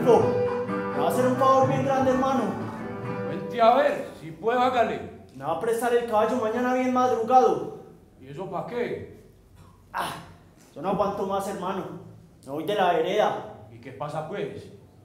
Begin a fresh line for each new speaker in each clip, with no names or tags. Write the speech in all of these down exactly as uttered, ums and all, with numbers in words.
Adolfo, me va a hacer un favor bien grande, hermano.
Vente a ver, si puedo, hágale.
Me va a prestar el caballo mañana bien madrugado.
¿Y eso para qué?
Ah, yo no aguanto más, hermano. Me voy de la vereda.
¿Y qué pasa, pues?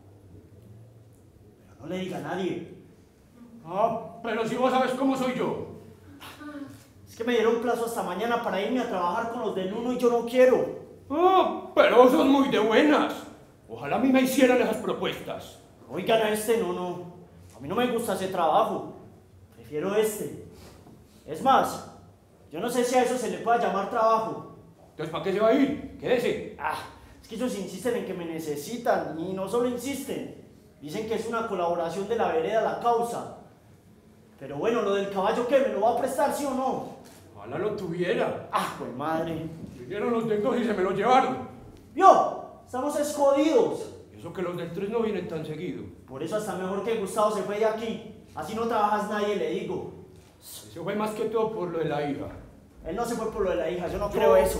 Pero no le diga a nadie.
Ah, pero si vos sabes cómo soy yo.
Es que me dieron plazo hasta mañana para irme a trabajar con los del uno y yo no quiero.
Ah, pero vos sos muy de buenas. Ojalá a mí me hicieran esas propuestas.
Oigan a este, no, no. A mí no me gusta ese trabajo. Prefiero este. Es más, yo no sé si a eso se le pueda llamar trabajo.
Entonces, ¿para qué se va a ir? Quédese.
Ah, es que ellos insisten en que me necesitan y no solo insisten. Dicen que es una colaboración de la vereda a la causa. Pero bueno, lo del caballo, ¿qué? ¿Me lo va a prestar, sí o no?
Ojalá lo tuviera.
Ah, pues madre.
Vinieron los del dos y se me lo llevaron.
¡Yo! Estamos escondidos.
Y eso que los del tres no vienen tan seguido.
Por eso hasta mejor que Gustavo se fue de aquí. Así no trabajas nadie, le digo.
Eso fue más que todo por lo de la hija.
Él no se fue por lo de la hija, yo no creo eso.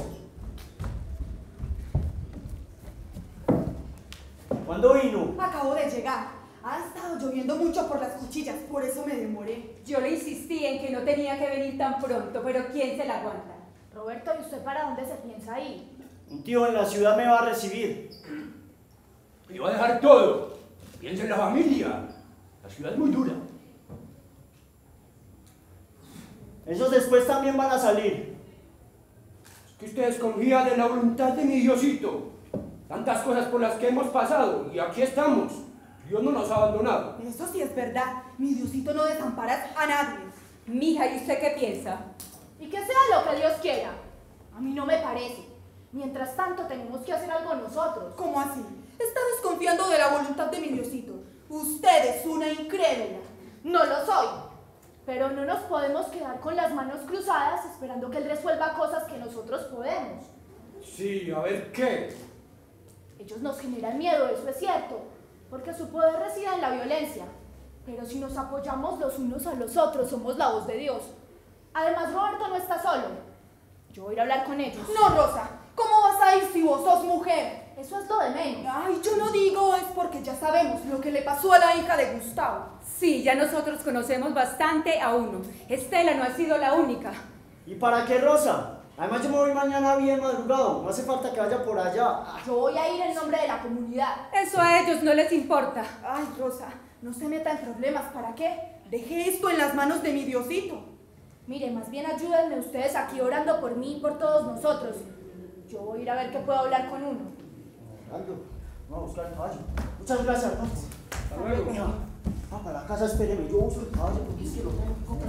¿Cuándo vino?
Acabo de llegar. Ha estado lloviendo mucho por las cuchillas, por eso me demoré.
Yo le insistí en que no tenía que venir tan pronto, pero ¿quién se la aguanta?
Roberto, ¿y usted para dónde se piensa ir?
Un tío en la ciudad me va a recibir.
Y va a dejar todo. Piensa en la familia. La ciudad es muy dura.
Esos después también van a salir.
Es que usted desconfía de la voluntad de mi Diosito. Tantas cosas por las que hemos pasado y aquí estamos. Dios no nos ha abandonado.
Eso sí es verdad. Mi Diosito no desampara a nadie.
Mija, ¿y usted qué piensa?
Y que sea lo que Dios quiera. A mí no me parece. Mientras tanto, tenemos que hacer algo nosotros.
¿Cómo así? Está desconfiando de la voluntad de mi Diosito. Usted es una incrédula.
No lo soy. Pero no nos podemos quedar con las manos cruzadas esperando que Él resuelva cosas que nosotros podemos.
Sí, a ver qué.
Ellos nos generan miedo, eso es cierto, porque su poder reside en la violencia. Pero si nos apoyamos los unos a los otros, somos la voz de Dios. Además, Roberto no está solo. Yo voy a ir a hablar con ellos.
No, Rosa. ¿Cómo vas a ir si vos sos mujer?
Eso es lo de menos.
Ay, yo no digo, es porque ya sabemos lo que le pasó a la hija de Gustavo.
Sí, ya nosotros conocemos bastante a uno. Estela no ha sido la única.
¿Y para qué, Rosa? Además yo me voy mañana bien madrugado. No hace falta que vaya por allá.
Yo voy a ir en nombre de la comunidad.
Eso a ellos no les importa.
Ay, Rosa, no se meta en problemas. ¿Para qué? Deje esto en las manos de mi Diosito.
Mire, más bien ayúdenme ustedes aquí orando por mí y por todos nosotros. Yo voy a ir a ver qué puedo hablar con uno.
Orando. Vamos a buscar el caballo. Muchas gracias, hermano.
Hasta luego.
Mija, va para la casa, espéreme. Yo busco el caballo porque es que lo tengo que comprar.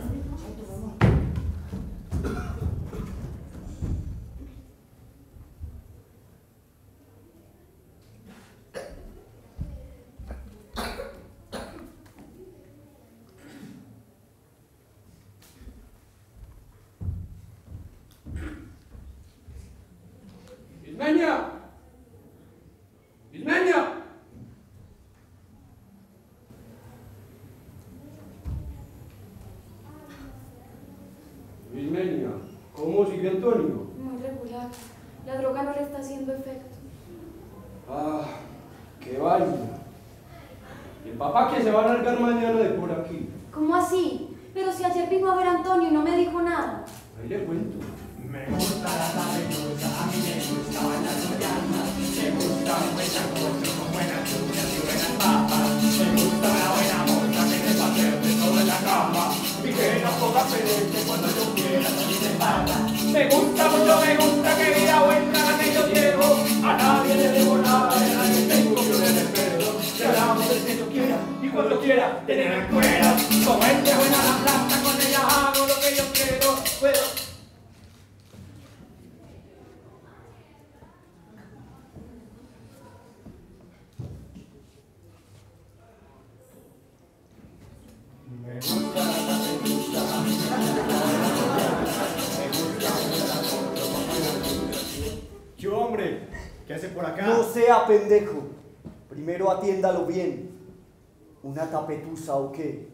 ¡Ismeña! ¡Ismeña! Ismeña, ¿cómo sigue Antonio?
Muy regular. La droga no le está haciendo efecto.
Ah, qué vaina. ¿Y el papá que se va a largar mañana de por aquí?
¿Cómo así? Pero si ayer vino a ver a Antonio y no me dijo nada.
Ahí le cuento.
Me gusta la tapetusa, a mí me gustaban las mollanas, me gusta un buen sancocho con buenas chulas y buenas papas, me gusta una buena moza que me paseo de todo en la cama y que no ponga pelete cuando yo quiera salir de pata. Me gusta mucho, me gusta que vida buena que yo llevo, a nadie le debo nada, a nadie tengo que le despedo, que hablamos del que yo quiera y cuando quiera tener el cuero, como este buena la plata, con ella hago lo que yo quiero, puedo. Me gusta la tapetusa, me gusta
¿Qué hombre? ¿Qué hace por acá?
No sea pendejo. Primero atiéndalo bien. ¿Una tapetusa o qué?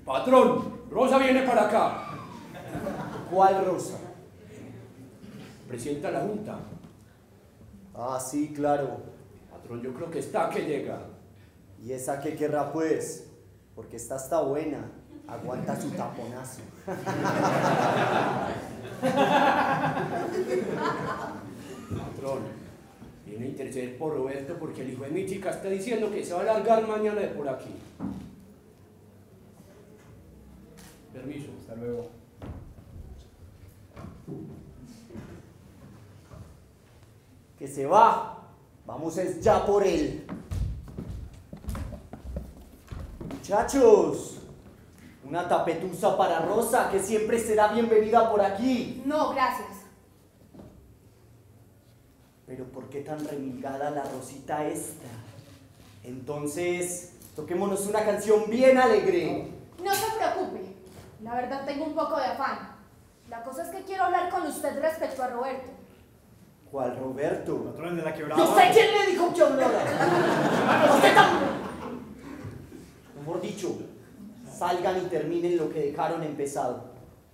Patrón, Rosa viene para acá.
¿Cuál Rosa?
Presidenta de la Junta.
Ah, sí, claro.
Patrón, yo creo que está que llega.
¿Y esa qué querrá pues? Porque esta está buena. Aguanta su taponazo.
Patrón, viene a interceder por Roberto porque el hijo de mi chica está diciendo que se va a largar mañana de por aquí. Permiso.
Hasta luego.
Que se va. Vamos es ya por él. Muchachos, una tapetusa para Rosa, que siempre será bienvenida por aquí.
No, gracias.
Pero ¿por qué tan remilgada la Rosita esta? Entonces, toquémonos una canción bien alegre.
No se preocupe. La verdad tengo un poco de afán. La cosa es que quiero hablar con usted respecto a Roberto.
¿Cuál Roberto?
Patrón de la quebrada.
No sé quién le dijo que hablara. Usted también. Mejor dicho, salgan y terminen lo que dejaron empezado.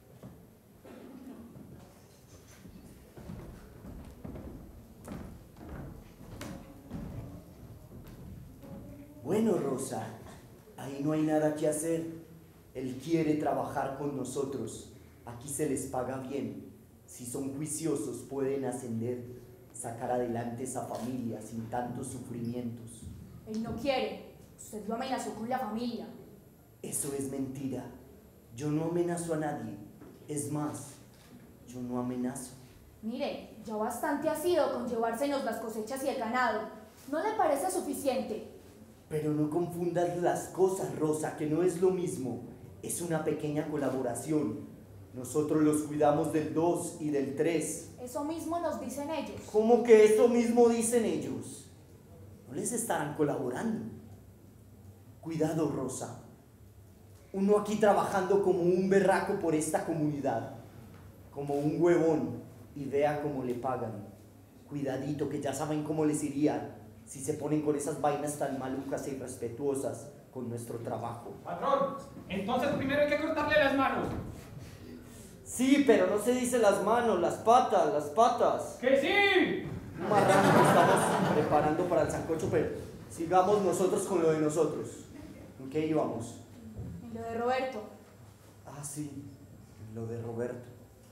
Bueno, Rosa, ahí no hay nada que hacer. Él quiere trabajar con nosotros. Aquí se les paga bien. Si son juiciosos, pueden ascender, sacar adelante esa familia sin tantos sufrimientos.
Él no quiere. Usted lo amenazó con la familia.
Eso es mentira. Yo no amenazo a nadie. Es más, yo no amenazo.
Mire, ya bastante ha sido con llevársenos las cosechas y el ganado. ¿No le parece suficiente?
Pero no confundas las cosas, Rosa, que no es lo mismo. Es una pequeña colaboración. Nosotros los cuidamos del dos y del tres.
Eso mismo nos dicen ellos.
¿Cómo que eso mismo dicen ellos? No les estarán colaborando. Cuidado, Rosa. Uno aquí trabajando como un berraco por esta comunidad. Como un huevón. Y vea cómo le pagan. Cuidadito, que ya saben cómo les iría si se ponen con esas vainas tan malucas e irrespetuosas con nuestro trabajo.
Patrón, entonces primero hay que cortarle las manos.
Sí, pero no se dice las manos, las patas, las patas.
¡Que sí!
Un marrano que estamos preparando para el sancocho, pero sigamos nosotros con lo de nosotros. ¿En qué íbamos?
En lo de Roberto.
Ah, sí, en lo de Roberto.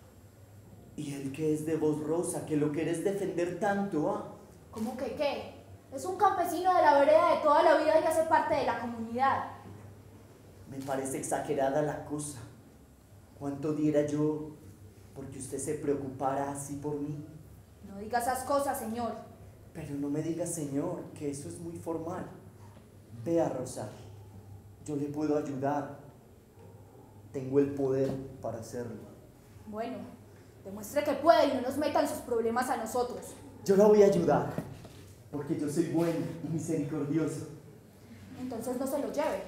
¿Y el que es de voz rosa, que lo querés defender tanto, ah?
¿Cómo que qué? Es un campesino de la vereda de toda la vida y hace parte de la comunidad.
Me parece exagerada la cosa. ¿Cuánto diera yo porque usted se preocupara así por mí?
No diga esas cosas, señor.
Pero no me diga señor, que eso es muy formal. Vea, Rosa, yo le puedo ayudar. Tengo el poder para hacerlo.
Bueno, demuestre que puede y no nos metan sus problemas a nosotros.
Yo la voy a ayudar, porque yo soy bueno y misericordioso.
Entonces no se lo lleve.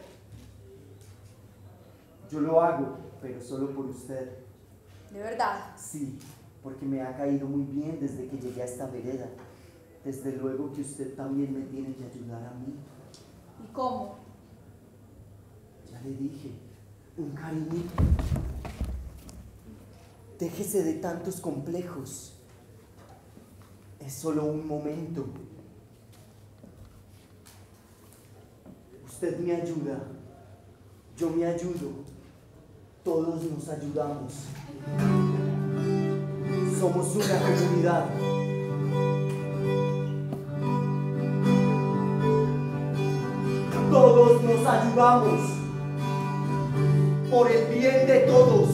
Yo lo hago, pero solo por usted.
¿De verdad?
Sí, porque me ha caído muy bien desde que llegué a esta vereda. Desde luego que usted también me tiene que ayudar a mí.
¿Y cómo?
Ya le dije, un cariñito. Déjese de tantos complejos. Es solo un momento. Usted me ayuda, yo me ayudo. Todos nos ayudamos. Somos una comunidad. Todos nos ayudamos. Por el bien de todos.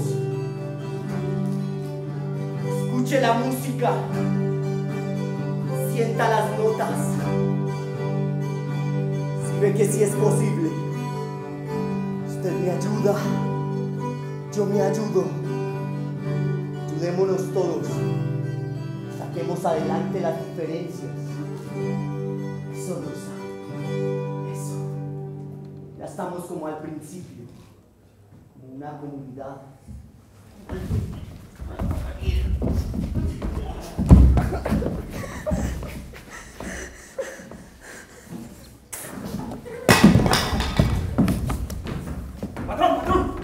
Escuche la música. Sienta las notas. Si ve que sí es posible, usted me ayuda. Yo me ayudo. Ayudémonos todos. Saquemos adelante las diferencias. Eso, Rosa. Eso. Ya estamos como al principio. Como una comunidad.
¡Patrón, patrón!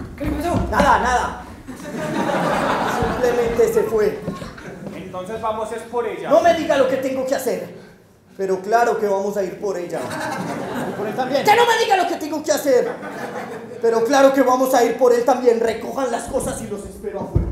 se fue.
Entonces vamos es por ella.
No me diga lo que tengo que hacer. Pero claro que vamos a ir por ella.
Y por él también.
Que no me diga lo que tengo que hacer. Pero claro que vamos a ir por él también. Recojan las cosas y los espero afuera.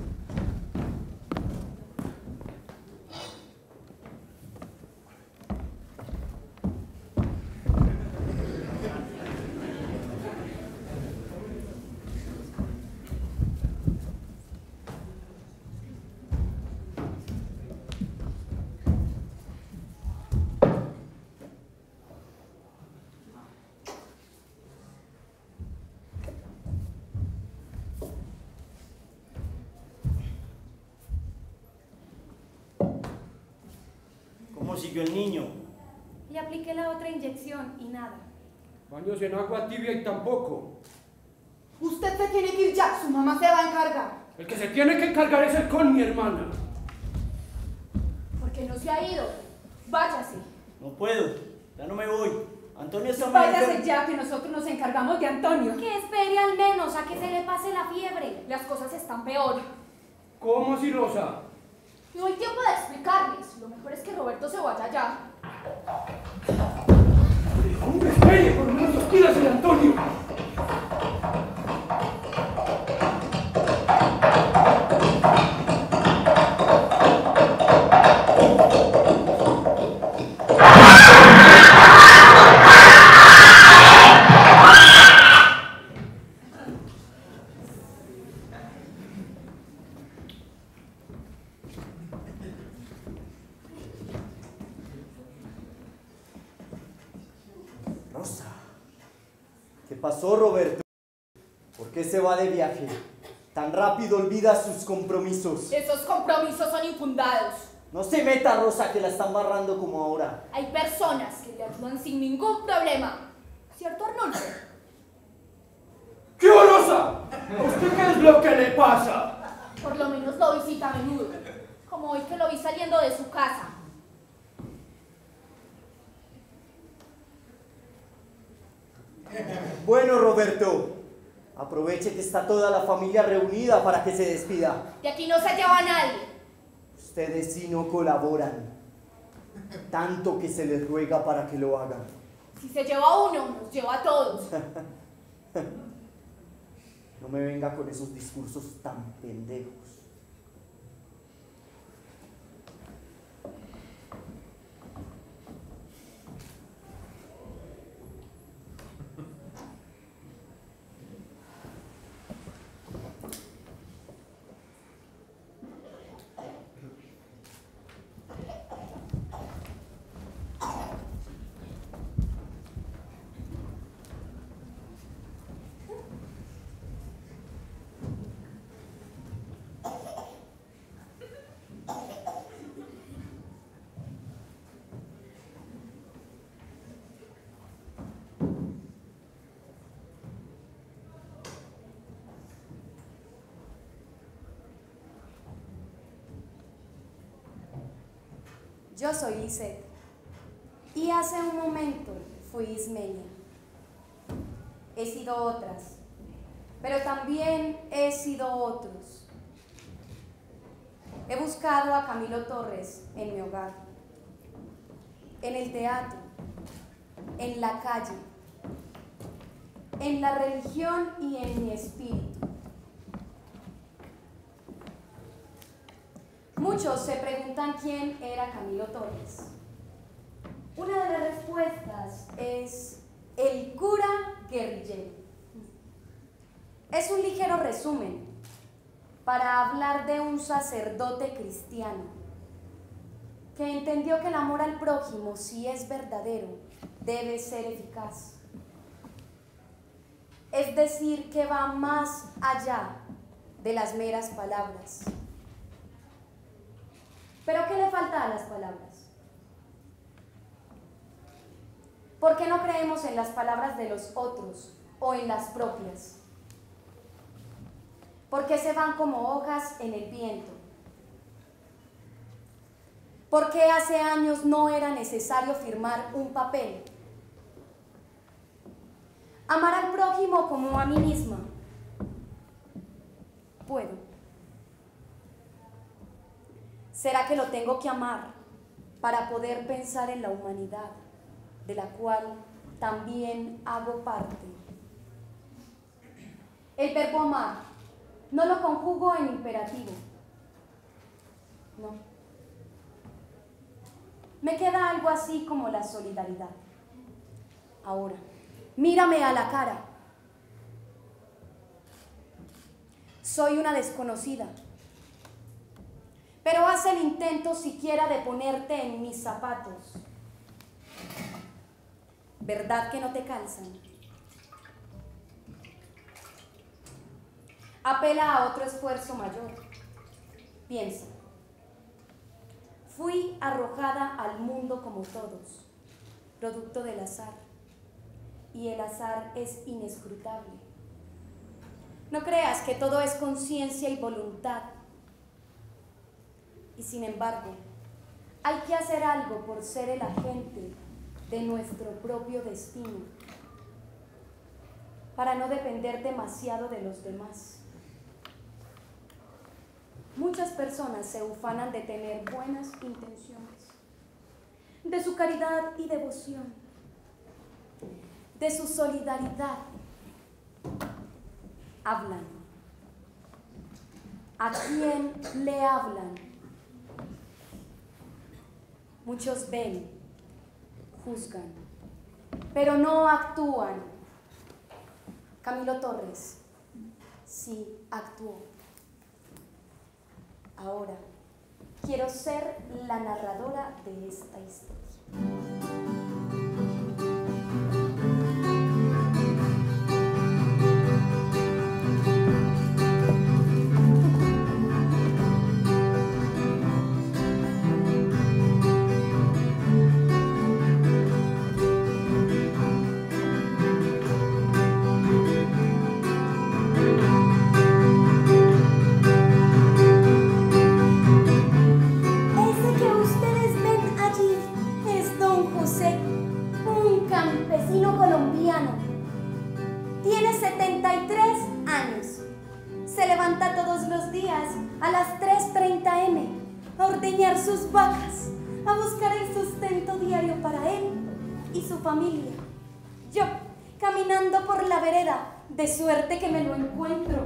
¿Cómo siguió el niño?
Le apliqué la otra inyección y nada.
Baños en agua tibia y tampoco.
Usted se tiene que ir ya, su mamá se va a encargar.
El que se tiene que encargar es el con mi hermana.
¿Por qué no se ha ido? Váyase.
No puedo, ya no me voy. Antonio está muy
Váyase
enfermo.
ya, que nosotros nos encargamos de Antonio.
Que espere al menos a que se le pase la fiebre.
Las cosas están peor.
¿Cómo si Rosa?
No hay tiempo de explicarles. Lo mejor es que Roberto se vaya ya.
¡Hombre, espere! ¡Por lo menos despídase de Antonio!
Rosa. ¿Qué pasó, Roberto? ¿Por qué se va de viaje? Tan rápido olvida sus compromisos.
Esos compromisos son infundados.
No se meta, Rosa, que la están barrando como ahora.
Hay personas que le ayudan sin ningún problema. ¿Cierto, Arnoldo?
¿Qué Rosa? ¿A usted qué es lo que le pasa?
Por lo menos lo visita a menudo. Como hoy que lo vi saliendo de su casa.
Bueno, Roberto, aproveche que está toda la familia reunida para que se despida.
De aquí no se lleva a nadie.
Ustedes sí no colaboran, tanto que se les ruega para que lo hagan.
Si se lleva a uno, nos lleva a todos.
No me venga con esos discursos tan pendejos.
Yo soy Lisette y hace un momento fui Ismenia. He sido otras, pero también he sido otros. He buscado a Camilo Torres en mi hogar, en el teatro, en la calle, en la religión y en mi espíritu. Muchos se preguntan quién era Camilo Torres. Una de las respuestas es el cura guerrillero. Es un ligero resumen para hablar de un sacerdote cristiano que entendió que el amor al prójimo, si es verdadero, debe ser eficaz. Es decir, que va más allá de las meras palabras. ¿Pero qué le falta a las palabras? ¿Por qué no creemos en las palabras de los otros o en las propias? ¿Por qué se van como hojas en el viento? ¿Por qué hace años no era necesario firmar un papel? Amar al prójimo como a mí misma. Puedo. ¿Será que lo tengo que amar para poder pensar en la humanidad, de la cual también hago parte? El verbo amar no lo conjugo en imperativo. No. Me queda algo así como la solidaridad. Ahora, mírame a la cara. Soy una desconocida, pero haz el intento siquiera de ponerte en mis zapatos. ¿Verdad que no te calzan? Apela a otro esfuerzo mayor. Piensa. Fui arrojada al mundo como todos, producto del azar, y el azar es inescrutable. No creas que todo es conciencia y voluntad. Y sin embargo, hay que hacer algo por ser el agente de nuestro propio destino, para no depender demasiado de los demás. Muchas personas se ufanan de tener buenas intenciones, de su caridad y devoción, de su solidaridad. Hablan. ¿A quién le hablan? Muchos ven, juzgan, pero no actúan. Camilo Torres sí actuó. Ahora quiero ser la narradora de esta historia. A las tres treinta eme, a ordeñar sus vacas, a buscar el sustento diario para él y su familia. Yo, caminando por la vereda, de suerte que me lo encuentro.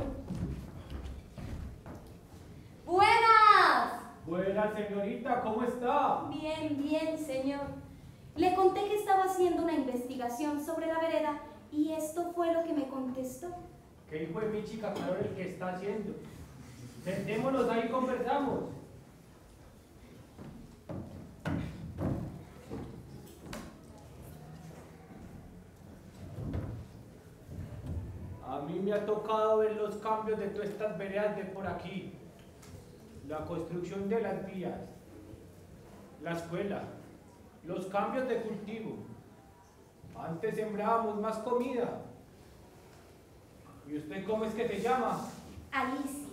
¡Buenas!
Buenas, señorita, ¿cómo está?
Bien, bien, señor. Le conté que estaba haciendo una investigación sobre la vereda y esto fue lo que me contestó.
¿Qué hijo de mi chica Carol el que está haciendo? Sentémonos ahí y conversamos. A mí me ha tocado ver los cambios de todas estas veredas de por aquí. La construcción de las vías, la escuela, los cambios de cultivo. Antes sembrábamos más comida. ¿Y usted cómo es que se llama?
Alicia.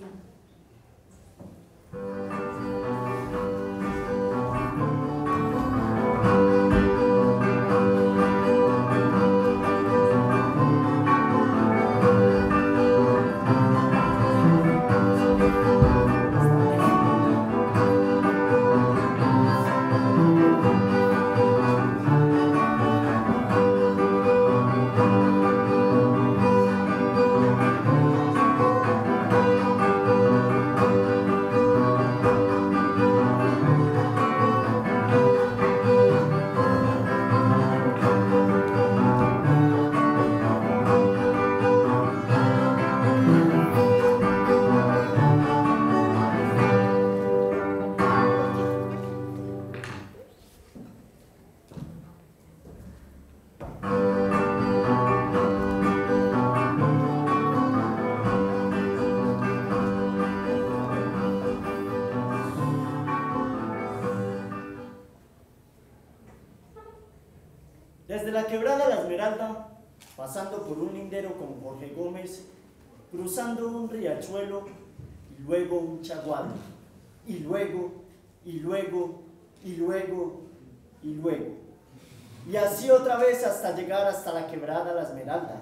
Desde la quebrada La Esmeralda, pasando por un lindero con Jorge Gómez, cruzando un riachuelo y luego un chaguar, y luego, y luego, y luego, y luego. Y así otra vez hasta llegar hasta la quebrada La Esmeralda.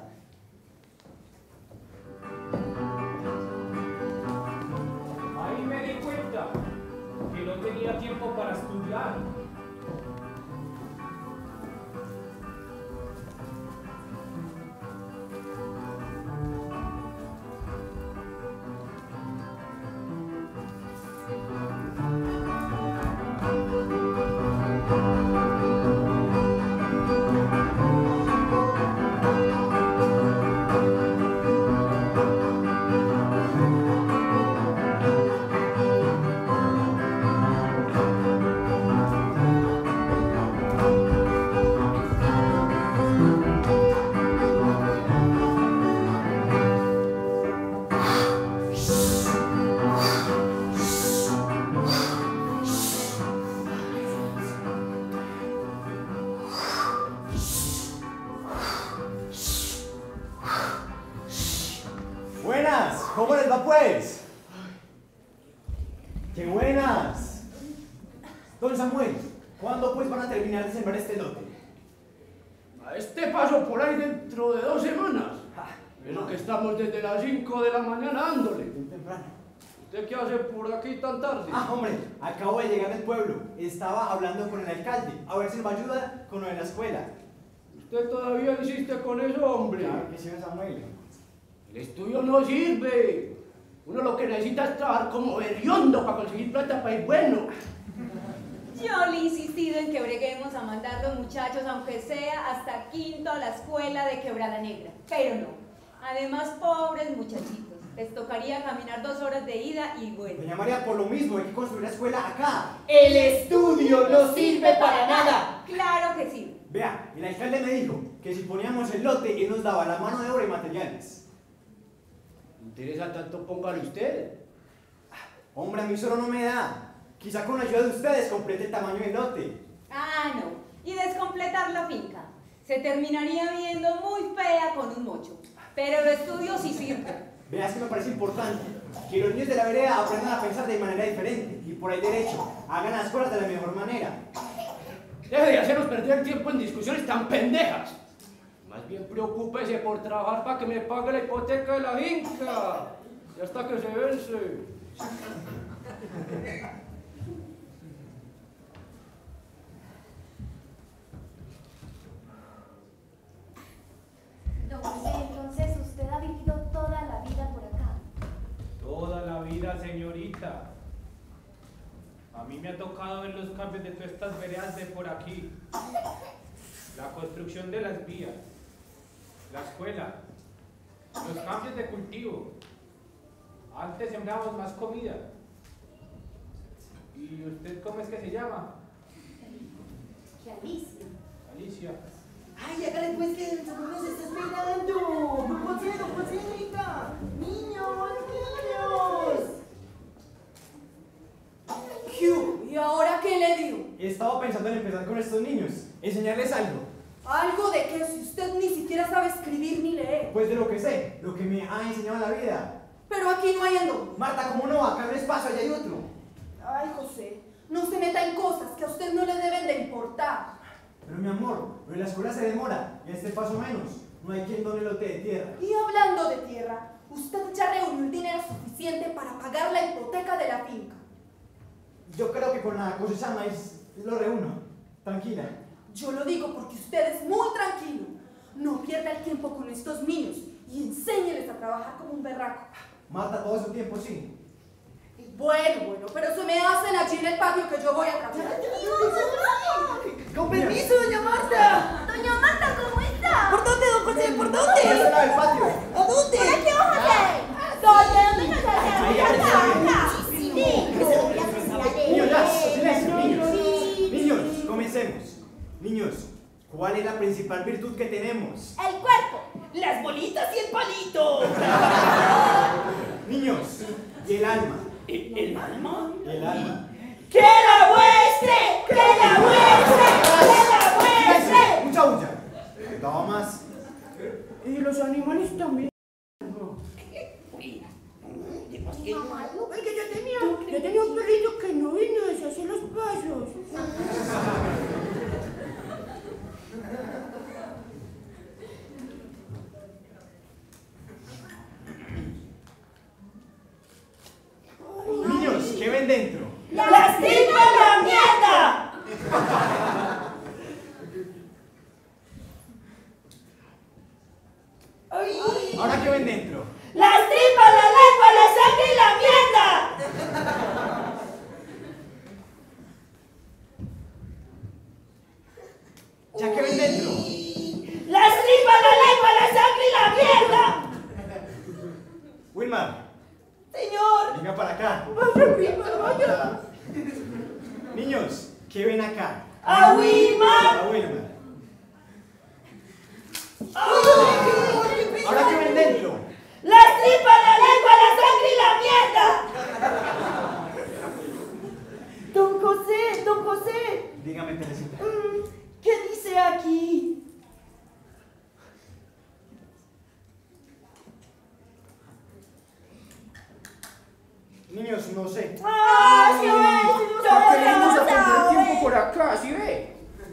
Ahí me di cuenta que los tenía tiempo para estudiar.
Buenas, ¿cómo les va pues? ¡Qué buenas! Don Samuel, ¿cuándo pues van a terminar de sembrar este lote?
A este paso por ahí dentro de dos semanas. Es lo que estamos desde las cinco de la mañana dándole.
Bien temprano.
¿Usted qué hace por aquí tan tarde?
Ah, hombre, acabo de llegar del pueblo. Estaba hablando con el alcalde, a ver si nos va a ayudar con lo de la escuela.
¿Usted todavía insiste con eso, hombre?
Claro que sí, don Samuel.
El estudio no sirve. Uno lo que necesita es trabajar como berriondo para conseguir plata para ir bueno.
Yo le he insistido en que breguemos a mandar los muchachos, aunque sea hasta quinto, a la escuela de Quebrada Negra. Pero no. Además, pobres muchachitos. Les tocaría caminar dos horas de ida y vuelta.
Doña María, por lo mismo, hay que construir la escuela acá.
El estudio no sirve para nada.
Claro que sí.
Vea, el alcalde me dijo que si poníamos el lote, él nos daba la mano de obra y materiales.
¿Interesa tanto? Póngale usted.
Hombre, a mí solo no me da. Quizá con la ayuda de ustedes complete el tamaño del lote.
Ah, no. Y descompletar la finca. Se terminaría viendo muy fea con un mocho. Pero el estudio sí sirve.
Veas que me parece importante que los niños de la vereda aprendan a pensar de manera diferente y por el derecho hagan las cosas de la mejor manera.
Deje de hacernos perder el tiempo en discusiones tan pendejas. Más bien preocúpese por trabajar para que me pague la hipoteca de la finca. Y hasta que se vence.
Don José, entonces usted ha vivido toda la vida por acá.
Toda la vida, señorita. A mí me ha tocado ver los cambios de todas estas veredas de por aquí. La construcción de las vías, la escuela, los cambios de cultivo. Antes sembrábamos más comida. ¿Y usted cómo es que se llama?
Que Alicia.
Alicia.
Ay, hágale pues que el Samuel nos está esperando. No puede ser, no puede ser, señorita. Niños, niños.
¿Qué? ¿Y ahora qué le digo?
Estaba pensando en empezar con estos niños, enseñarles algo.
Algo de que si usted ni siquiera sabe escribir ni leer.
Pues de lo que sé, lo que me ha enseñado la vida.
Pero aquí no hay ando.
Marta, ¿cómo no? Acá no es espacio, allá hay otro.
Ay, José, no se meta en cosas que a usted no le deben de importar.
Pero mi amor, lo de la escuela se demora, y a este paso menos. No hay quien done lote de tierra.
Y hablando de tierra, usted ya reunió el dinero suficiente para pagar la hipoteca de la finca.
Yo creo que con la cosecha de maíz lo reúno. Tranquila.
Yo lo digo porque usted es muy tranquilo. No pierda el tiempo con estos niños y enséñeles a trabajar como un berraco.
Marta, todo ese tiempo sí.
Bueno, bueno, pero se me hacen allí en el patio que yo voy a trabajar.
Con permiso, doña Marta.
Doña Marta, ¿cómo está?
¿Por dónde, don José? ¿Por dónde?
Ahí está el patio.
¿A dónde?
¿Por aquí, don José? ¿Dónde? ¿Dónde nos
Ahí,
hace?
ahí, ahí.
Acá. Sí,
Niños, ya, silencio, niños. Niños, comencemos. Niños, ¿cuál es la principal virtud que tenemos?
El cuerpo.
Las bolitas y el palito.
Niños, y el alma.
¿El, el alma?
El alma.
¡Que la muestre! ¡Que la muestre! ¡Que la muestre!
Mucha bulla. Damas.
Y los animales también.
Es que yo tenía, yo tenía un perrito que no vino a deshacer los pasos.
Niños, ¿qué ven dentro?
¡Las tripas
¿Ahora qué ven dentro?
¡Las tripas, la lengua, la sangre y la mierda!
¿Ya qué ven dentro?
¡Las tripas, la lengua, la sangre y la mierda!
Wilmar,
Señor.
venga para acá.
Vaya, Wilmar, vaya.
Niños, ¿qué ven acá?
¡A Wilmar!
A Wilmar. ¿Ahora qué ven dentro?
¡Las tripas, la lengua, la sangre y la mierda! Don José, don José.
Dígame, Teresita.
¿Qué dice aquí?
Niños, no sé.
¡Ah, sí ve!
¿Para qué venimos a perder tiempo por acá? ¿Sí ve?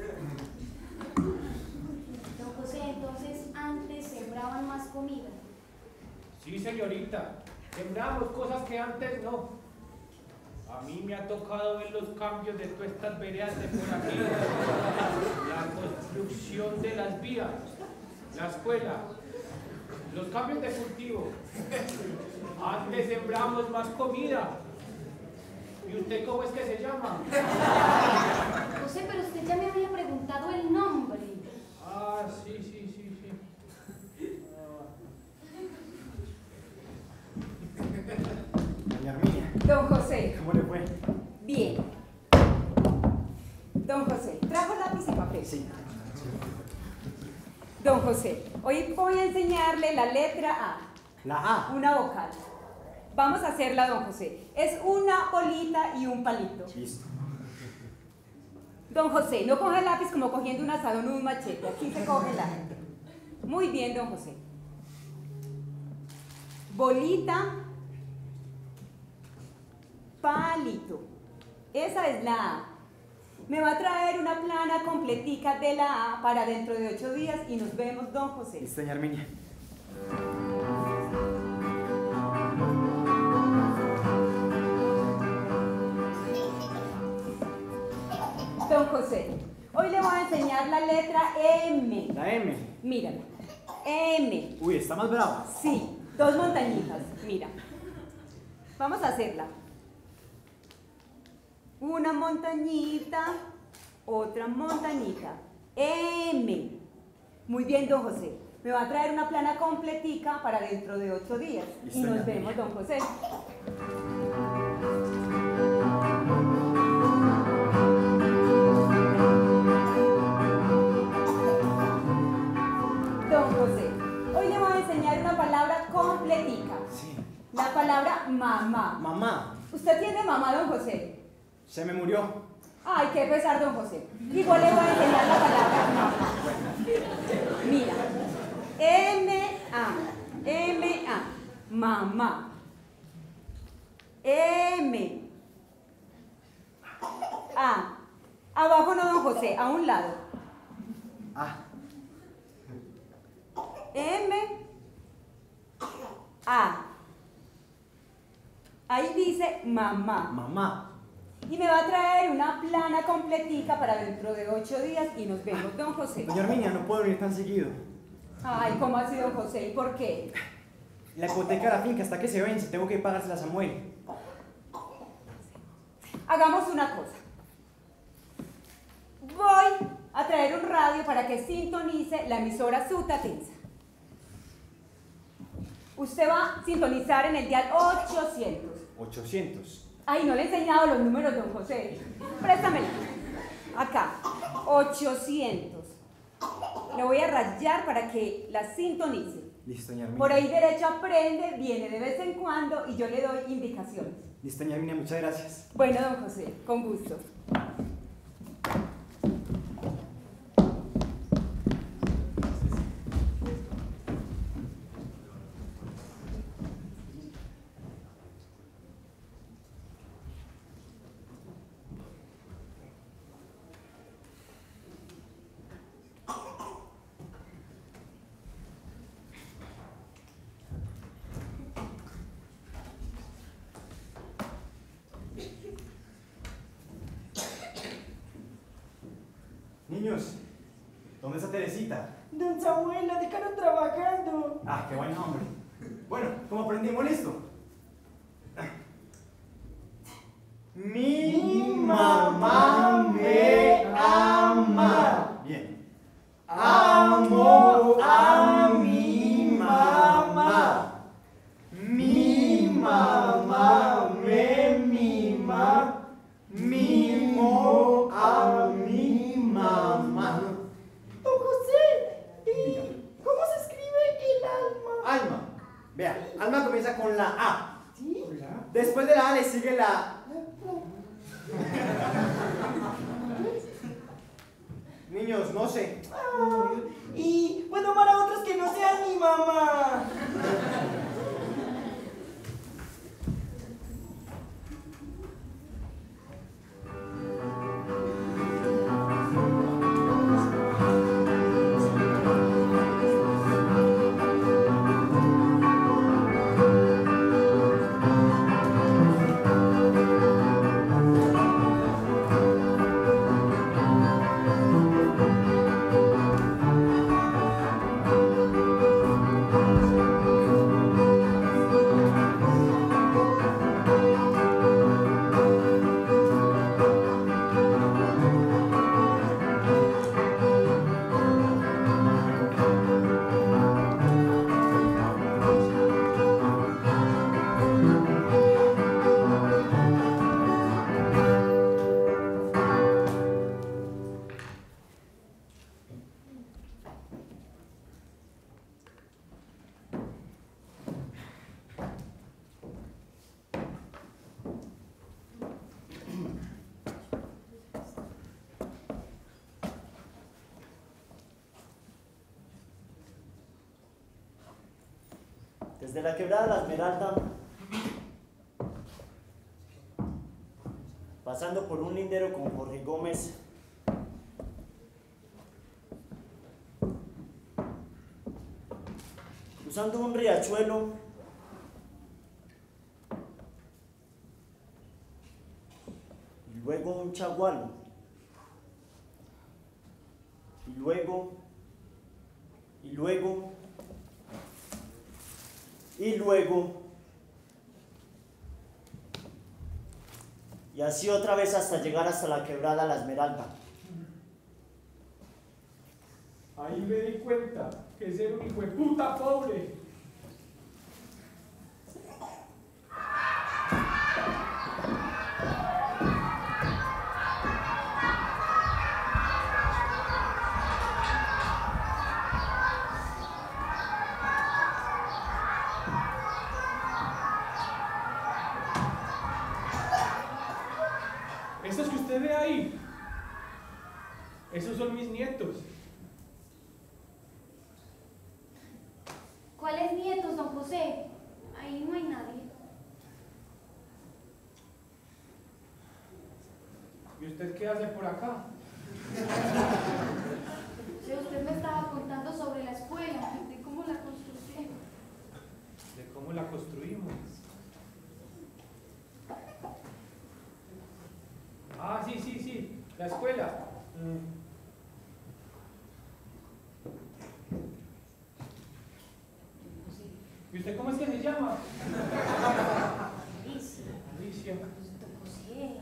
Don José, entonces antes sembraban más comida.
Sí, señorita. Sembramos cosas que antes no. A mí me ha tocado ver los cambios de todas estas veredas de por aquí. La construcción de las vías, la escuela, los cambios de cultivo. Antes sembramos más comida. ¿Y usted cómo es que se llama?
José, pero usted ya me había preguntado el nombre.
Ah, sí, sí, sí, sí.
Doña Arminia,
Don José,
¿cómo le fue?
bien. Don José, ¿trajo lápiz y papel?
Sí.
Don José, hoy voy a enseñarle la letra A,
La A.
una vocal. Vamos a hacerla, don José. Es una bolita y un palito.
Listo.
Don José, no coge el lápiz como cogiendo un asadón o un machete. Aquí se coge la. Muy bien, don José. Bolita, palito. Esa es la A. Me va a traer una plana completica de la A para dentro de ocho días y nos vemos, don José.
Listo, doña Arminia.
Don José, hoy le voy a enseñar la letra M.
La M.
Mírala. M.
Uy, está más brava.
Sí, dos montañitas. Mira. Vamos a hacerla. Una montañita, otra montañita. M. Muy bien, don José. Me va a traer una plana completica para dentro de ocho días.
Listo,
Y nos
doña
vemos, don José. Don José, hoy le voy a enseñar una palabra completica.
Sí.
La palabra mamá.
Mamá,
¿Usted tiene mamá, don José?
se me murió.
Ay, qué pesar, don José. Igual le voy a enseñar la palabra mamá. Mira. M A. M A. Mamá. M. A. Abajo no, don José, a un lado.
Ah,
M. A. Ahí dice mamá.
mamá.
Y me va a traer una plana completica para dentro de ocho días y nos vemos, don José.
Doña Arminia, no puedo venir tan seguido.
Ay, ¿cómo así, don José? ¿Y por qué?
La hipoteca de la finca hasta que se vence, tengo que pagársela a Samuel.
Hagamos una cosa. Voy a traer un radio para que sintonice la emisora Sutatensa. Usted va a sintonizar en el dial ochocientos.
ochocientos.
Ay, no le he enseñado los números, don José. Préstamela. Acá. ochocientos. Le voy a rayar para que la sintonice.
Listo, doña Arminia.
Por ahí derecho aprende, viene de vez en cuando y yo le doy indicaciones.
Listo, doña Arminia, muchas gracias.
Bueno, don José, con gusto.
¿Dónde está Teresita?
Don Samuel, la dejaron trabajando.
Ah, qué buen hombre. Bueno, ¿cómo aprendimos listo?
Mi mamá me ama.
Bien.
Amo a mi mamá. Mi mamá me mima. Mimo a mi mamá.
Don José, ¿y cómo se escribe el alma?
Alma. Vea, alma comienza con la A.
¿Sí?
Después de la A le sigue la... Niños, no sé.
Ah, y puedo amar a otros que no sean mi mamá.
Desde la quebrada de la Esmeralda, pasando por un lindero con Jorge Gómez, cruzando un riachuelo, y luego un chagual, y luego, y luego, y luego, y así otra vez hasta llegar hasta la quebrada La Esmeralda.
Ahí me di cuenta que ser un hijo de puta pobre. Estos que usted ve ahí, esos son mis nietos.
¿Cuáles nietos, don José? Ahí no hay nadie.
¿Y usted qué hace por acá?
Si usted me estaba contando sobre la escuela, de cómo la construyeron.
¿De cómo la construimos? Ah, sí, sí, sí, la escuela. Mm. ¿Y usted cómo es que se llama?
Alicia.
Alicia.
Don José.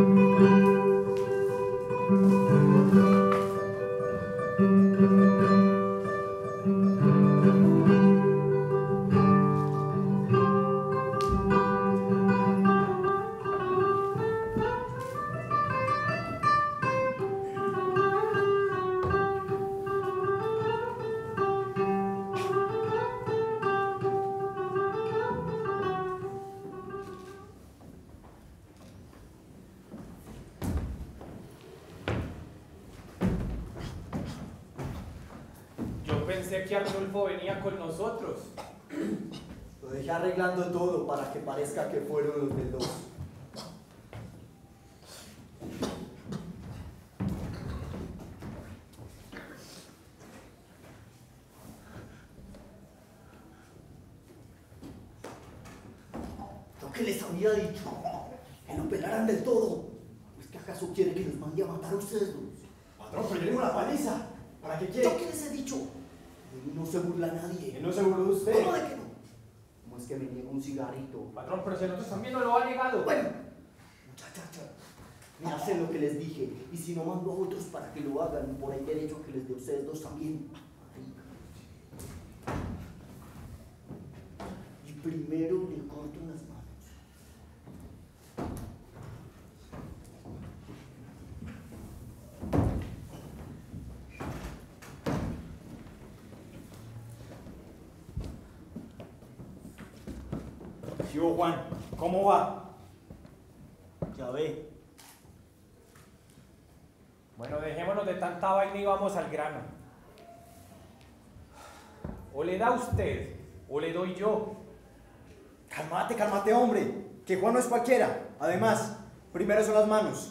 Thank you.
pensé que Arnulfo venía con nosotros.
Lo dejé arreglando todo para que parezca que fueron los del dos. Lo que les había dicho, que no pelaran del todo. ¿Es que acaso quiere que los mande a matar a ustedes dos?
Patrón, pero yo le digo una paliza. ¿Para qué quiere?
¿Yo qué les he dicho? De mí no se burla nadie.
Que no se burló de usted.
¿Cómo de que no? ¿Cómo es que me niega un cigarrito?
Patrón, pero si a nosotros también nos lo ha negado.
Bueno, muchacha, me hacen lo que les dije. Y si no, mando a otros para que lo hagan. Por ahí derecho a que les dé a ustedes dos también. Y primero le corto las manos.
Yo, Juan, ¿cómo va?
Ya ve.
Bueno, dejémonos de tanta vaina y vamos al grano. O le da usted, o le doy yo.
Cálmate, cálmate, hombre. Que Juan no es cualquiera. Además, primero son las manos.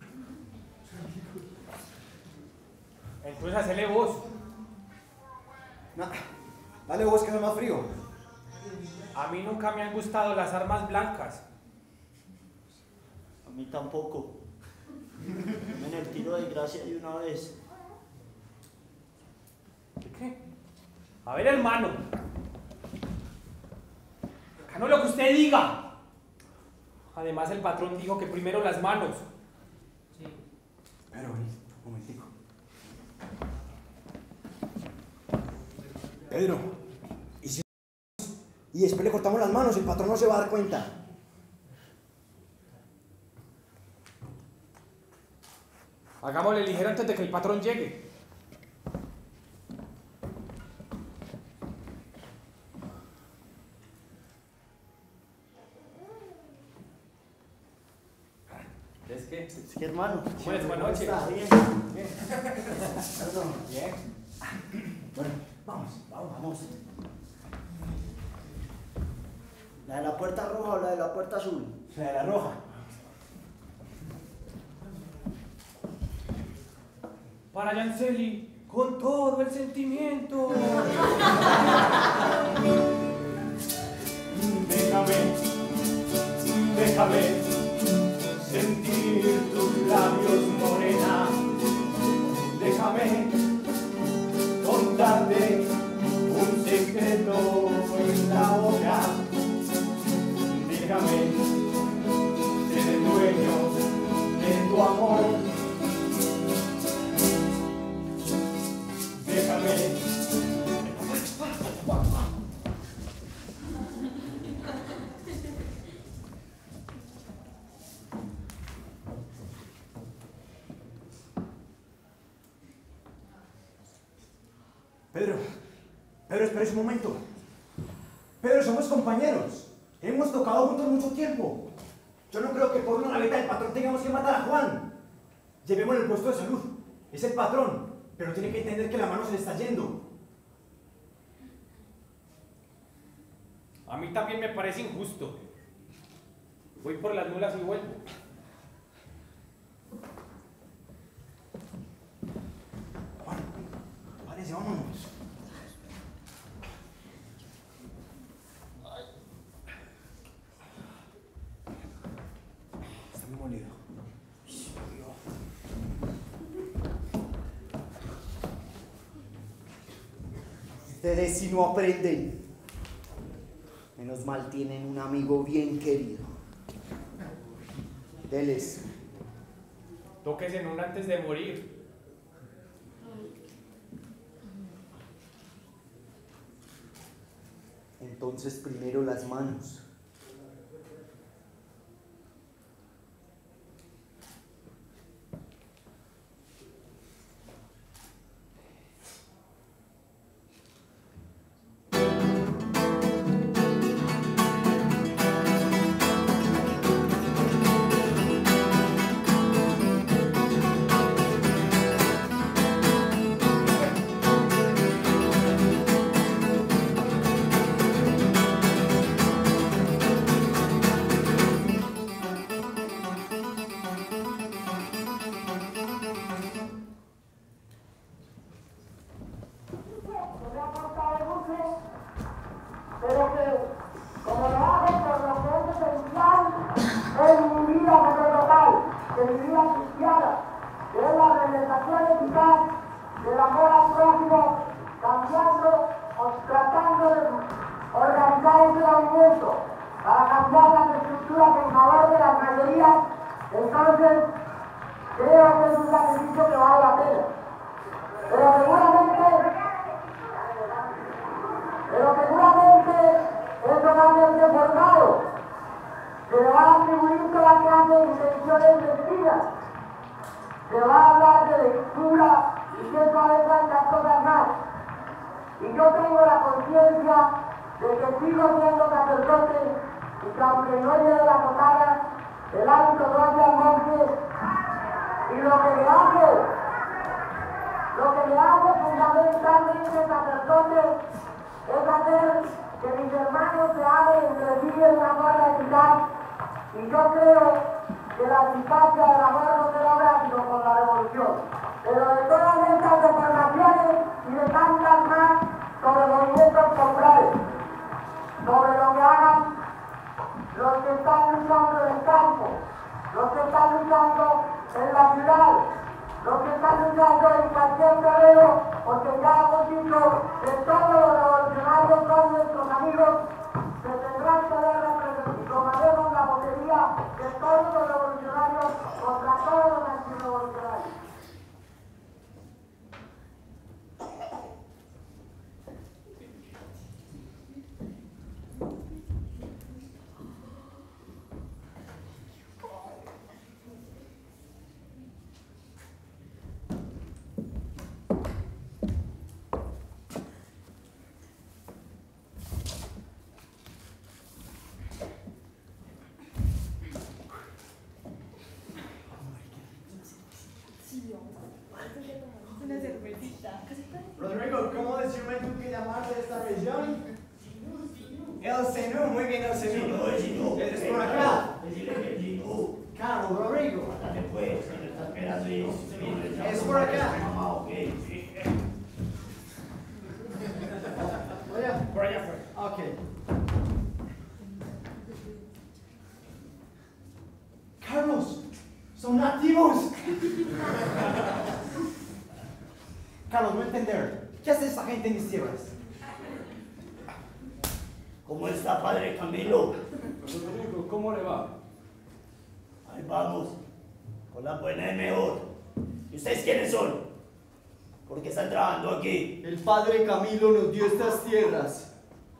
Entonces hacele vos.
Nah, dale vos que es más frío.
A mí nunca me han gustado las armas blancas.
A mí tampoco. En el tiro de gracia de una vez.
¿Qué qué? A ver, hermano. Acá no lo que usted diga. Además, el patrón dijo que primero las manos.
Sí. Pero, un momentico. Pedro, ¿y si y después le cortamos las manos? El patrón no se va a dar cuenta.
Hagámosle ligero antes de que el patrón llegue. ¿Es que?
Es que, hermano.
Buenas, buenas noches.
Está bien.
Bien.
Perdón.
Bien.
Bueno, vamos, vamos, vamos. ¿La de la puerta roja o la de la puerta azul?
La de la roja.
Para Yanceli, con todo el sentimiento.
Déjame, déjame sentir tus labios, morena. Déjame contarte un secreto en la boca. Déjame ser el dueño de tu amor. Déjame.
Pedro, Pedro, espera un momento. Pedro, somos compañeros. Hemos tocado juntos mucho tiempo. Yo no creo que por una gaveta del patrón tengamos que matar a Juan. Llevémosle el puesto de salud. Es el patrón, pero tiene que entender que la mano se le está yendo.
A mí también me parece injusto. Voy por las mulas y vuelvo.
Juan, parece, vámonos. Está muy molido.
Ustedes si no aprenden, menos mal tienen un amigo bien querido. Deles.
Tóquese en un antes de morir.
Entonces primero las manos.
sabiduría cristiana, que es la realización eficaz del amor al prójimo, cambiando o tratando de organizar ese movimiento para cambiar las estructuras en favor de las mayorías. Entonces, creo que es un sacrificio que vale la pena. Pero seguramente, pero seguramente eso va a ser deformado. Se le va a atribuir toda clase de intenciones vestidas. Se va a hablar de lectura y quién sabe cuántas cosas más. Y yo tengo la conciencia de que sigo siendo sacerdote y que aunque no lleve la sotana, el hábito no hace al monje. Y lo que le hace, lo que le hace fundamentalmente sacerdote es hacer que mis hermanos se amen entre sí de una forma eficaz. Y yo creo que la eficacia del amor no se logra sino con la revolución. Pero de todas estas deformaciones y de tantas más sobre movimientos populares, sobre lo que hagan los que están luchando en el campo, los que están luchando en la ciudad, los que están luchando en cualquier terreno, porque ya hemos dicho que todos los revolucionarios son nuestros amigos, que tendrán que ver y tomaremos la vocería de todos los revolucionarios contra todos los antirrevolucionarios.
Una cervecita.
Rodrigo, ¿cómo es tú que llamar de esta región? El Senú, muy bien, el Senú.
El Senú.
Es por acá.
Decirle que el Senú.
Claro, Rodrigo.
Mándate pues, que me está esperando y se viene el
Es por acá.
Mamá, ok.
Por allá fue. Ok. Carlos, son nativos. Carlos, no entender. ¿Qué hace esta gente en mis tierras?
¿Cómo está, padre Camilo?
Rodrigo, ¿cómo le va?
Ahí vamos, con la buena y mejor. ¿Y ustedes quiénes son? ¿Por qué están trabajando aquí?
El padre Camilo nos dio estas tierras.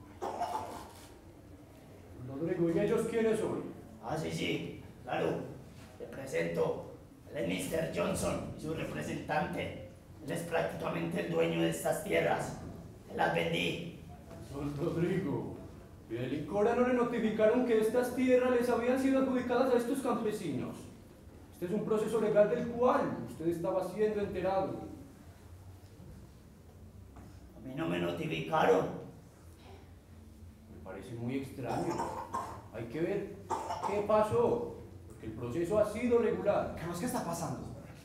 Rodrigo, ¿y ellos quiénes son?
Ah, sí, sí, claro. Te presento. Él es mister Johnson y su representante. Él es prácticamente el dueño de estas tierras. Te las vendí.
Don Rodrigo, ¿y el Icora no le notificaron que estas tierras les habían sido adjudicadas a estos campesinos? Este es un proceso legal del cual usted estaba siendo enterado.
A mí no me notificaron.
Me parece muy extraño. Hay que ver qué pasó, porque el proceso ha sido regular.
Carlos, ¿qué está pasando?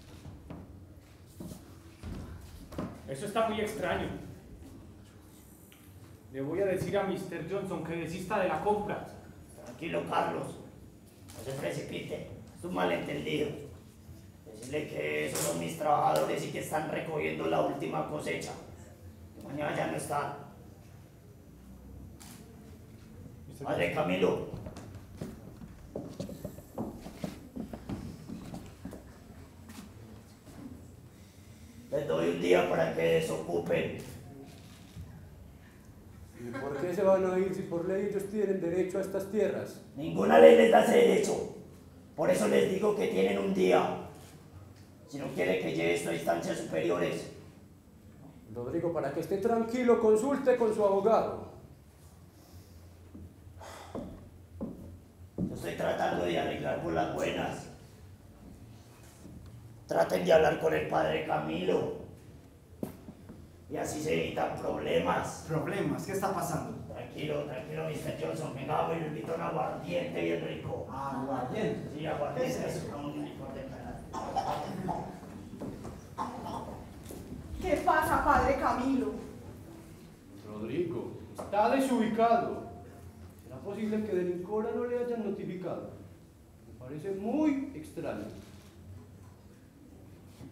Eso está muy extraño. Le voy a decir a mister Johnson que desista de la compra.
Tranquilo, Carlos. No se precipite. Es un malentendido. Decirle que esos son mis trabajadores y que están recogiendo la última cosecha. Que mañana ya no están. Padre Camilo. Les doy un día para que desocupen.
¿Y por qué se van a ir si por ley ellos tienen derecho a estas tierras?
Ninguna ley les da ese derecho. Por eso les digo que tienen un día. Si no quiere que lleve esto a instancias superiores.
Rodrigo, para que esté tranquilo, consulte con su abogado.
Yo estoy tratando de arreglar por las buenas. Traten de hablar con el padre Camilo. Y así se evitan problemas.
¿Problemas? ¿Qué está pasando?
Tranquilo, tranquilo, mister Johnson. Venga, voy a invitar a un aguardiente bien rico.
¿Aguardiente?
Sí, aguardiente. Es un licor de canal.
¿Qué pasa, padre Camilo?
Rodrigo, está desubicado. ¿Será posible que del Icora no le hayan notificado? Me parece muy extraño.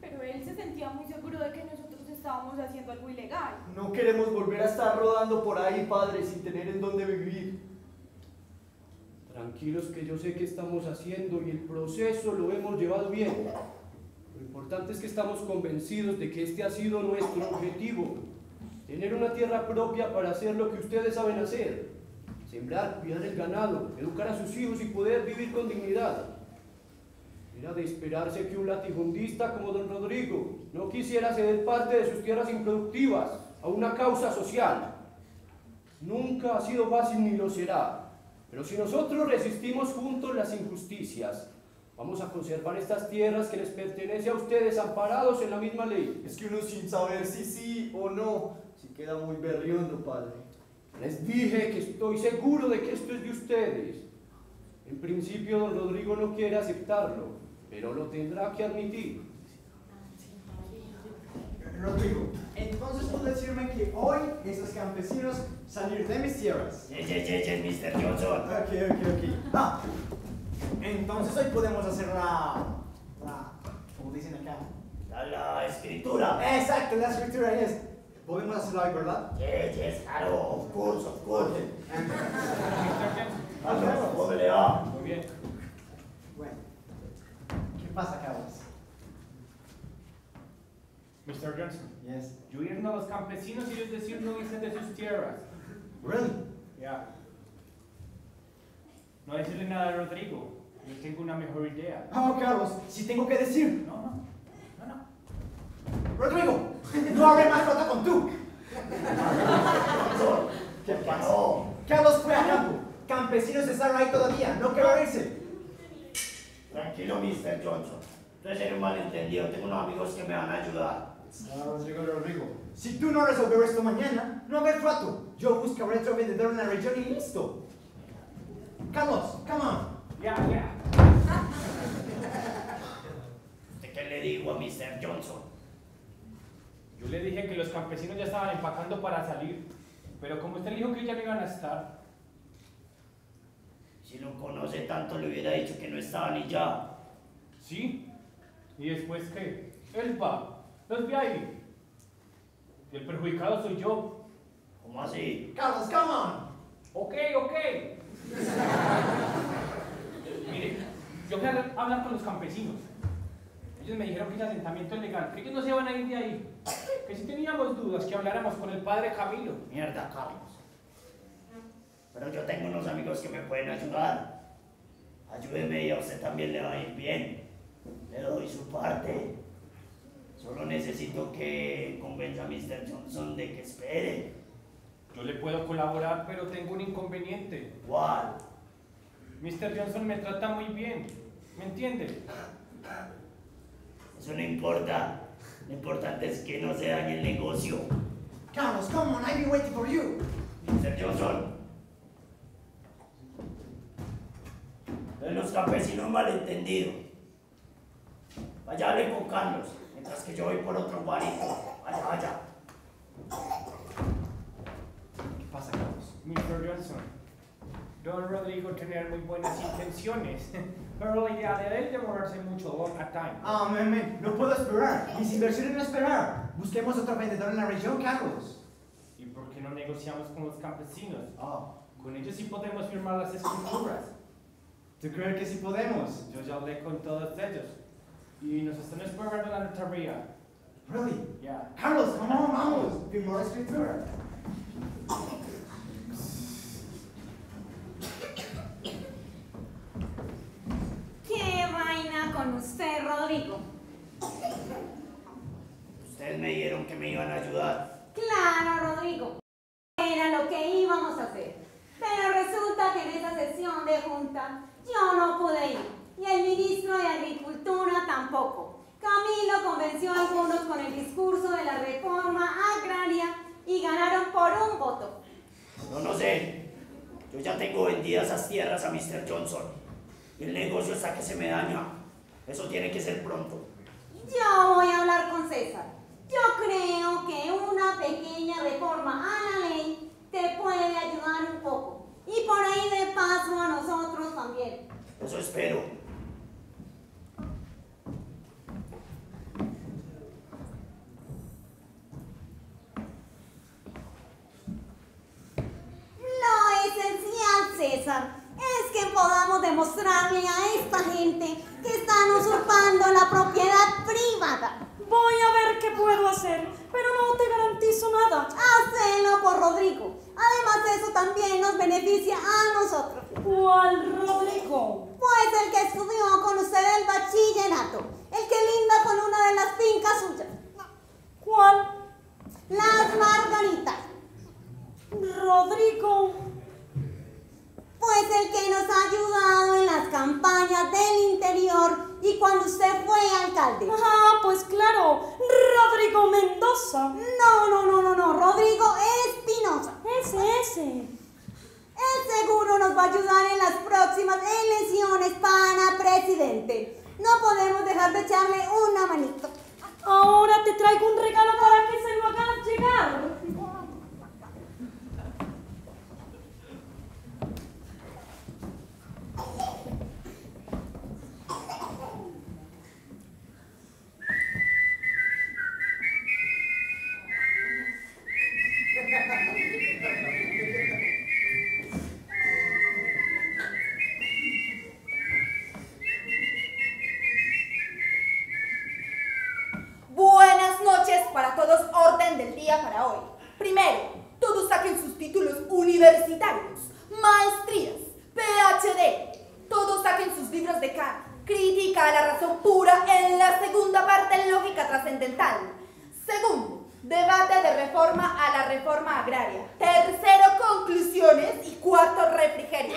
Pero él se sentía muy seguro de que nosotros estábamos haciendo algo ilegal.
No queremos volver a estar rodando por ahí, padre, sin tener en dónde vivir.
Tranquilos que yo sé qué estamos haciendo y el proceso lo hemos llevado bien. Lo importante es que estamos convencidos de que este ha sido nuestro objetivo. Tener una tierra propia para hacer lo que ustedes saben hacer. Sembrar, cuidar el ganado, educar a sus hijos y poder vivir con dignidad. Era de esperarse que un latifundista como don Rodrigo no quisiera ceder parte de sus tierras improductivas a una causa social. Nunca ha sido fácil ni lo será, pero si nosotros resistimos juntos las injusticias, vamos a conservar estas tierras que les pertenece a ustedes amparados en la misma ley.
Es que uno sin saber si sí o no, si queda muy berriondo, padre.
Les dije que estoy seguro de que esto es de ustedes. En principio don Rodrigo no quiere aceptarlo, pero lo tendrá que admitir.
Rodrigo, entonces puedes decirme que hoy esos campesinos salieron de mis tierras.
Yes, yes, yes, yes, mister Johnson.
Ok, ok, ok. Ah, entonces hoy podemos hacer la... la... ¿cómo dicen acá?
La, la escritura.
Exacto, la escritura es. Podemos hacerla hoy, ¿verdad?
Yes, yes, claro, of course, of course.
¿Cómo
le va?
Muy bien.
Bueno, ¿qué pasa, Carlos?
mister Johnson,
Yes.
yo irme a los campesinos y ellos decir no irse de sus tierras.
Really?
Ya. No decirle nada a Rodrigo. Yo tengo una mejor idea.
Oh, Carlos, si tengo que decir.
No, no. No, no.
Rodrigo, no habré más flota con tú.
¿Qué pasó?
Carlos fue a campo. Campesinos están ahí todavía, no quiero irse.
Tranquilo, mister Johnson. Entonces eres un malentendido. Tengo unos amigos que me van a ayudar.
Ah, Rodrigo, Rodrigo. Si tú no resolver esto mañana, no habrá trato. Yo buscaré otro vendedor en la región y listo. Carlos, come on.
Ya, ya.
¿Usted qué le digo a mister Johnson?
Yo le dije que los campesinos ya estaban empacando para salir. Pero como usted dijo que ya no iban a estar.
Si lo conoce tanto, le hubiera dicho que no estaban y ya.
¿Sí? ¿Y después qué? Él va. Los vi ahí. Y el perjudicado soy yo.
¿Cómo así?
Carlos, come on.
Ok, ok. Mire, yo fui a hablar con los campesinos. Ellos me dijeron que el asentamiento es legal, que ellos no se van a ir de ahí. Que si teníamos dudas, que habláramos con el padre Camilo.
Mierda, Carlos. Pero yo tengo unos amigos que me pueden ayudar. Ayúdeme y a usted también le va a ir bien. Le doy su parte. Solo necesito que convenza a mister Johnson de que espere.
Yo le puedo colaborar, pero tengo un inconveniente.
¿Cuál?
mister Johnson me trata muy bien. ¿Me entiende?
Eso no importa. Lo importante es que no se dañe el negocio.
Carlos, come on, I've been waiting for you.
mister Johnson. De los campesinos malentendidos. Vaya, hable con Carlos, mientras que yo voy por otro barito. Vaya, vaya.
¿Qué pasa, Carlos?
mister Johnson, don Rodrigo tener muy buenas intenciones, pero la idea de él demorarse mucho long a time.
Ah, man, man, no puedo esperar. Mis inversiones no esperar. Busquemos otro vendedor en la región, Carlos.
¿Y por qué no negociamos con los campesinos?
Oh,
Con ellos sí podemos firmar las escrituras.
¿tú crees que sí podemos?
Yo ya hablé con todos ellos. Y nos están esperando en la notaría.
Really?
Ya.
Carlos, come on, vamos. Firmó la escritura.
¿Qué vaina con usted, Rodrigo?
Ustedes me dijeron que me iban a ayudar.
Claro, Rodrigo. Era lo que íbamos a hacer. Pero resulta que en esa sesión de junta yo no pude ir. Y el ministro de Agricultura tampoco. Camilo convenció a algunos con el discurso de la reforma agraria y ganaron por un voto.
No, no sé. Yo ya tengo vendidas esas tierras a mister Johnson. Y el negocio está que se me daña. Eso tiene que ser pronto.
Yo voy a hablar con César. Yo creo que una pequeña reforma a la ley te puede ayudar un poco. Y por ahí de paso a nosotros también.
Eso espero.
César, es que podamos demostrarle a esta gente que están usurpando la propiedad privada.
Voy a ver qué puedo hacer, pero no te garantizo nada.
Hacelo por Rodrigo. Además, eso también nos beneficia a nosotros.
¿Cuál Rodrigo?
Pues el que estudió con usted el bachillerato, el que linda con una de las fincas suyas.
¿Cuál?
Las Margaritas.
Rodrigo.
Pues el que nos ha ayudado en las campañas del interior y cuando usted fue alcalde.
Ah, pues claro, Rodrigo Mendoza.
No, no, no, no, no, Rodrigo Espinosa.
Ese, ese.
Él seguro nos va a ayudar en las próximas elecciones para presidente. No podemos dejar de echarle una manito.
Ahora te traigo un regalo para que se lo hagas llegar.
Buenas noches para todos, orden del día para hoy. Primero, todos saquen sus títulos universitarios, maestrías, P H D. Todos saquen sus libros de Kant, crítica a la razón pura en la segunda parte, lógica trascendental. Segundo, debate de reforma a la reforma agraria. Tercero, conclusiones. Y cuarto, refrigerio.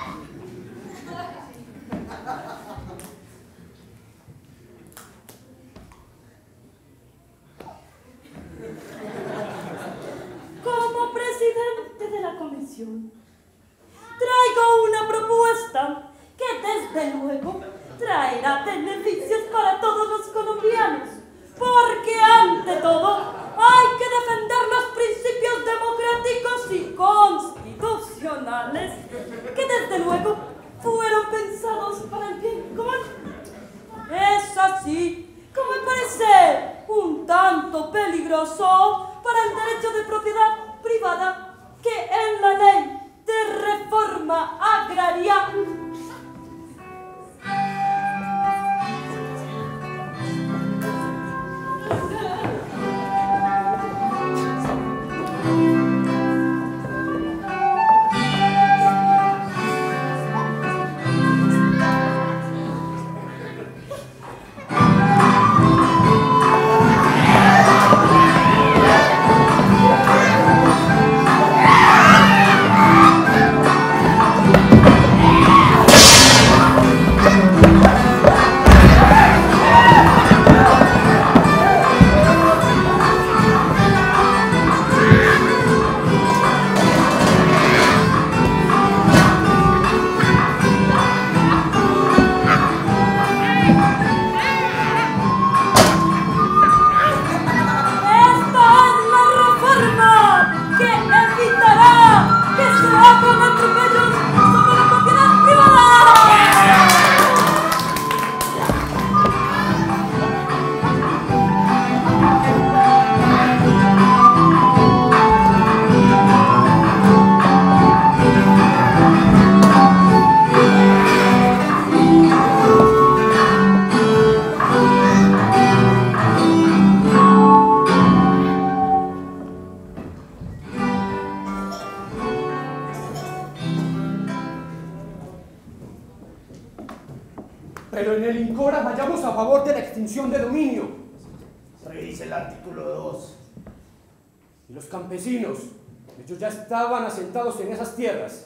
Como presidente de la comisión, traigo una propuesta que desde luego traerá beneficios para todos los colombianos, porque ante todo hay que defender los principios democráticos y constitucionales que desde luego fueron pensados para el bien común. Es así como me parece un tanto peligroso para el derecho de propiedad privada que en la ley de reforma agraria
Pero en el INCORA vayamos a favor de la extinción de dominio.
Revise el artículo dos.
Y los campesinos, ellos ya estaban asentados en esas tierras.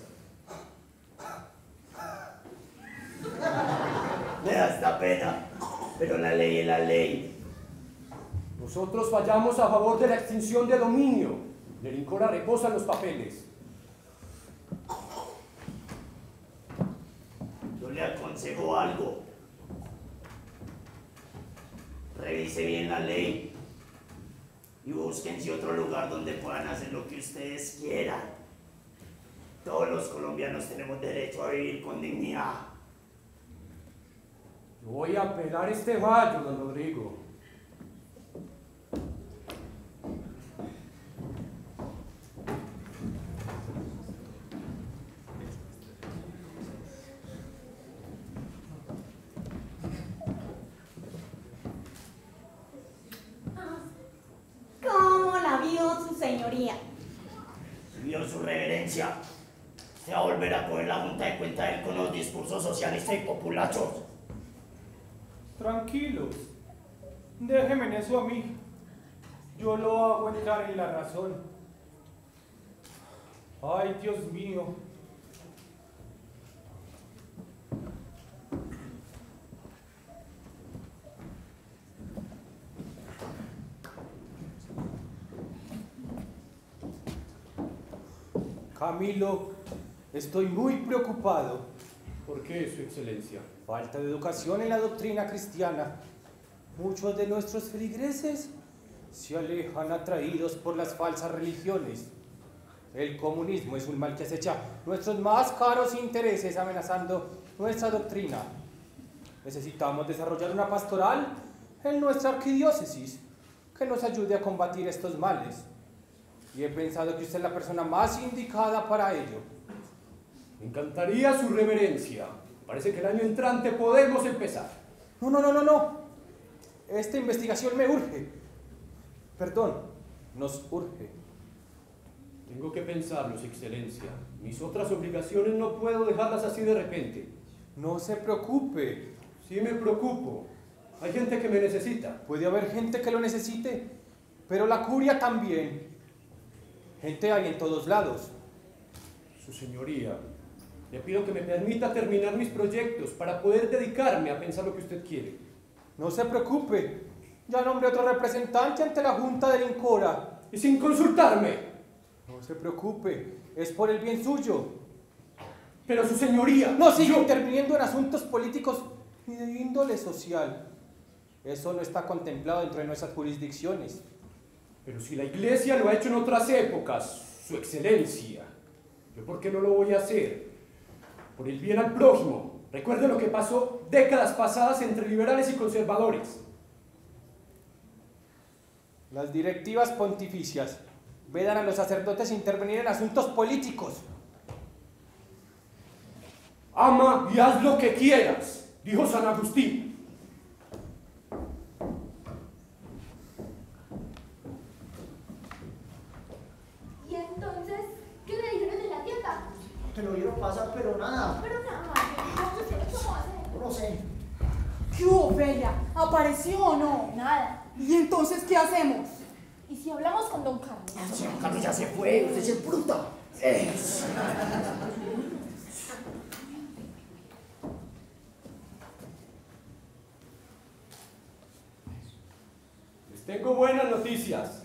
Me da esta pena, pero la ley es la ley.
Nosotros vayamos a favor de la extinción de dominio. En el INCORA reposan los papeles.
Yo le aconsejo algo. Revise bien la ley y búsquense otro lugar donde puedan hacer lo que ustedes quieran. Todos los colombianos tenemos derecho a vivir con dignidad.
Yo voy a pelar este fallo, don Rodrigo.
Vio su reverencia. Se va a volver a coger la junta de cuenta de él con los discursos socialistas y populachos.
Tranquilos, déjenme eso a mí. Yo lo hago entrar en la razón. Ay, Dios mío. Camilo, estoy muy preocupado.
¿Por qué, Su Excelencia?
Falta de educación en la doctrina cristiana. Muchos de nuestros feligreses se alejan atraídos por las falsas religiones. El comunismo es un mal que acecha nuestros más caros intereses, amenazando nuestra doctrina. Necesitamos desarrollar una pastoral en nuestra arquidiócesis que nos ayude a combatir estos males. Y he pensado que usted es la persona más indicada para ello.
Me encantaría su reverencia. Parece que el año entrante podemos empezar.
No, no, no, no, no. Esta investigación me urge. Perdón, nos urge.
Tengo que pensarlo, Su Excelencia. Mis otras obligaciones no puedo dejarlas así de repente.
No se preocupe.
Sí me preocupo. Hay gente que me necesita.
Puede haber gente que lo necesite, pero la curia también. Gente hay en todos lados.
Su Señoría, le pido que me permita terminar mis proyectos para poder dedicarme a pensar lo que usted quiere.
No se preocupe. Ya nombré otro representante ante la Junta del INCORA.
Y sin consultarme.
No se preocupe. Es por el bien suyo.
Pero Su Señoría...
No siga
yo...
interviniendo en asuntos políticos ni de índole social. Eso no está contemplado dentro de nuestras jurisdicciones.
Pero si la Iglesia lo ha hecho en otras épocas, Su Excelencia, ¿yo por qué no lo voy a hacer? Por el bien al prójimo. Recuerde lo que pasó décadas pasadas entre liberales y conservadores.
Las directivas pontificias vedan a los sacerdotes intervenir en asuntos políticos.
Ama y haz lo que quieras, dijo San Agustín.
¿Y entonces qué le dijeron en la tienda?
Te lo vieron pasar, pero nada.
Pero nada, ¿cómo se cómo hacer?
No sé.
¿Qué hubo, Bella? ¿Apareció o no?
Nada.
¿Y entonces qué hacemos?
¿Y si hablamos con don Carlos?
Don Carlos ya se fue, usted es bruta. Es.
Les tengo buenas noticias.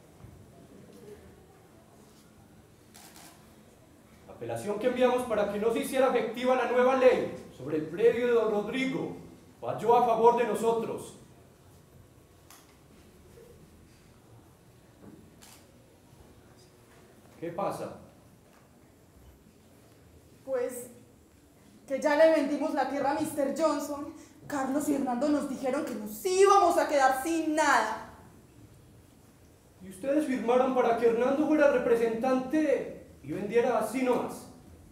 La apelación que enviamos para que no se hiciera efectiva la nueva ley sobre el predio de don Rodrigo falló a favor de nosotros. ¿Qué pasa?
Pues que ya le vendimos la tierra a mister Johnson. Carlos y Hernando nos dijeron que nos íbamos a quedar sin nada.
Y ustedes firmaron para que Hernando fuera representante y vendiera así nomás.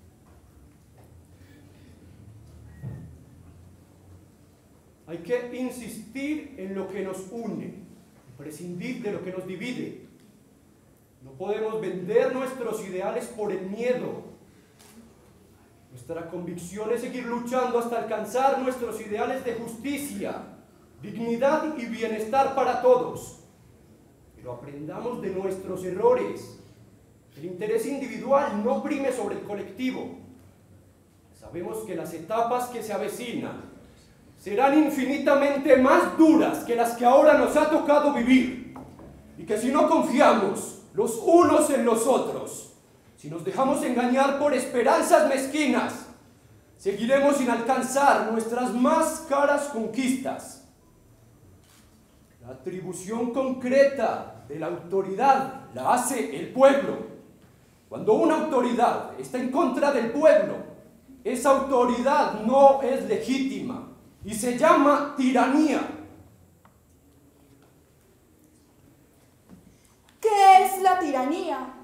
Hay que insistir en lo que nos une, prescindir de lo que nos divide. No podemos vender nuestros ideales por el miedo. Nuestra convicción es seguir luchando hasta alcanzar nuestros ideales de justicia, dignidad y bienestar para todos. Pero aprendamos de nuestros errores. El interés individual no prime sobre el colectivo. Sabemos que las etapas que se avecinan serán infinitamente más duras que las que ahora nos ha tocado vivir. Y que si no confiamos los unos en los otros, si nos dejamos engañar por esperanzas mezquinas, seguiremos sin alcanzar nuestras más caras conquistas. La atribución concreta de la autoridad la hace el pueblo. Cuando una autoridad está en contra del pueblo, esa autoridad no es legítima y se llama tiranía.
¿Qué es la tiranía?